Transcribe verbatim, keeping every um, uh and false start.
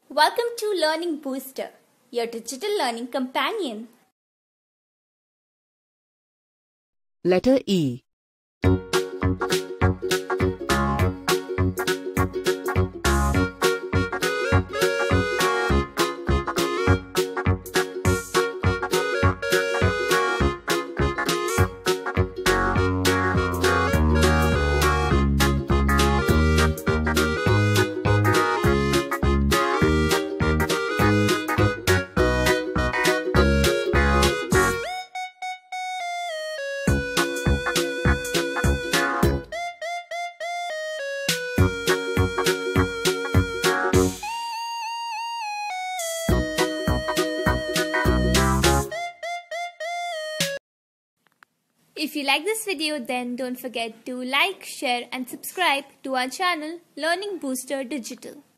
Welcome to Learning Booster, your digital learning companion. Letter E. If you like this video, then don't forget to like, share and subscribe to our channel Learning Booster Digital.